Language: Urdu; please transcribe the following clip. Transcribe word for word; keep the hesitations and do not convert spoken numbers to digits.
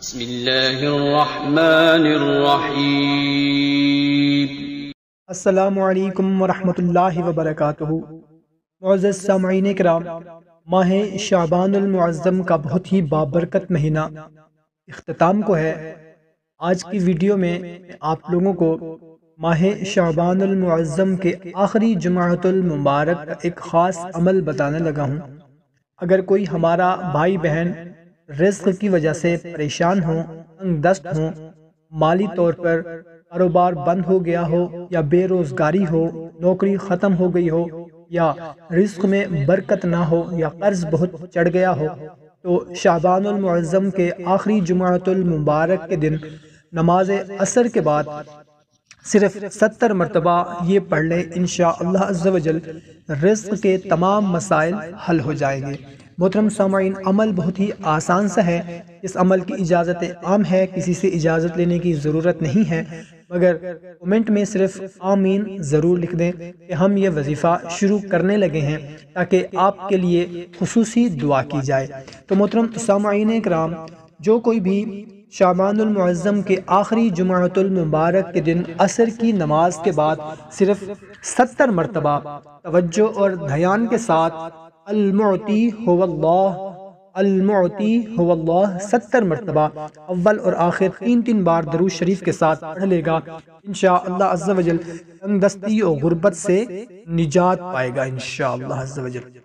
بسم اللہ الرحمن الرحیم۔ السلام علیکم ورحمۃ اللہ وبرکاتہ۔ معزز سامعین کرام، ماہ شعبان المعظم کا بہت ہی بابرکت مہینہ اختتام کو ہے۔ آج کی ویڈیو میں آپ لوگوں کو ماہ شعبان المعظم کے آخری جمعۃ المبارک کا ایک خاص عمل بتانے لگا ہوں۔ اگر کوئی ہمارا بھائی بہن رزق کی وجہ سے پریشان ہوں، تنگ دست ہوں، مالی طور پر کاروبار بند ہو گیا ہو، یا بے روزگاری ہو، نوکری ختم ہو گئی ہو، یا رزق میں برکت نہ ہو، یا قرض بہت چڑھ گیا ہو، تو شعبان المعظم کے آخری جمعۃ المبارک کے دن نماز عصر کے بعد صرف ستر مرتبہ یہ پڑھ لیں، انشاءاللہ عز و جل رزق کے تمام مسائل حل ہو جائیں گے۔ محترم سامعین، عمل بہت ہی آسان سا ہے۔ اس عمل کی اجازت عام ہے، کسی سے اجازت لینے کی ضرورت نہیں ہے، مگر کومنٹ میں صرف آمین ضرور لکھ دیں کہ ہم یہ وظیفہ شروع کرنے لگے ہیں، تاکہ آپ کے لیے خصوصی دعا کی جائے۔ تو محترم سامعین کرام، جو کوئی بھی شعبان المعظم کے آخری جمعۃ المبارک کے دن عصر کی نماز کے بعد صرف ستر مرتبہ توجہ اور دھیان کے ساتھ المعطی هو اللہ المعطی هو اللہ ستر مرتبہ اول اور آخر تین تین بار درود شریف کے ساتھ پڑھ لے گا، انشاءاللہ عز و جل تنگ دستی اور غربت سے نجات پائے گا انشاءاللہ عز و جل۔